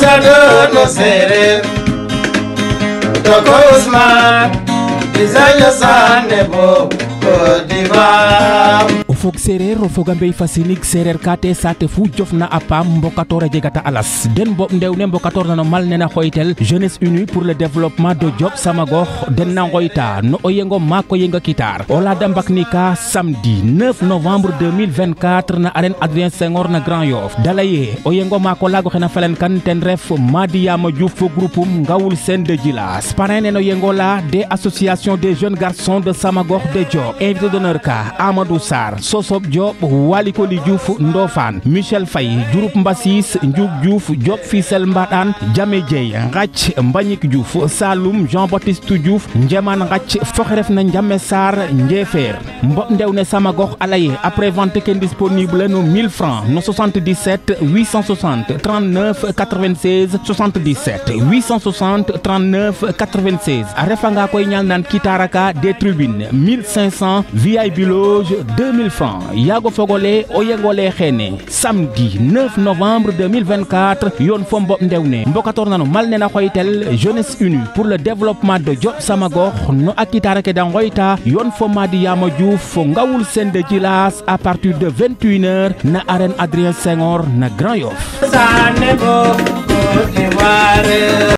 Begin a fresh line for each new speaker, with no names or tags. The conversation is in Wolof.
ambassadeur no séeréer Doko Ousmane Bisaño Sané bo Côte d'Ivoire
o fog sereer o foga mbey fasinig sereer kate saate fu jofna a paam mbokator a jegata alas den boɓ ndewne mbokator na no mal nena xoytel Jeunesse Unie pour le développement de Diop Samagox den na ngoyta no o yengo maako yenga kitar o lada mbakni ka samedi 9 novembre 2024 na arène Adrien Senghor na Grand Yoff dalaye o yengo maako lago xena felen kan ten ref Madi Yama Diouf fo groupe Ngawul Sen de Djilas parrain no yengo la des associations des jeunes garçons de Samagox de Diop invité d'honneur ka Amadou Sarr Sosob Diop Walikoli Diouf Ndofane Michel Faye Diouroup Mbassis Ndiouk Diouf Diop Fissel Mbadan Jame Dieye Ngath Mbagnick Diouf Saloum Jean-Baptiste Diouf Njeman Ngath foxeref na Njame Sarr Njefeer mboɓ ndewne Samagox alaye après vente ken disponible no 1000 francs no 77 860 39 96 77 860 39 96 a refanga koy ñal nan kitaraka des tribunes 1500 VIP loge 2000 francs yago fogole o yengole xene samedi 9 novembre 2024 yon fo mboɓ ndewne mbokator nano mal nena xoytel Jeunesse Unie pour le développement de Diop Samagox no a kitarake da ngoyta yon fo Madi Yama Diouf fo Ngawul Sen de Djilas à partir de 21h na arène Adrien Senghor na Grand Yoff.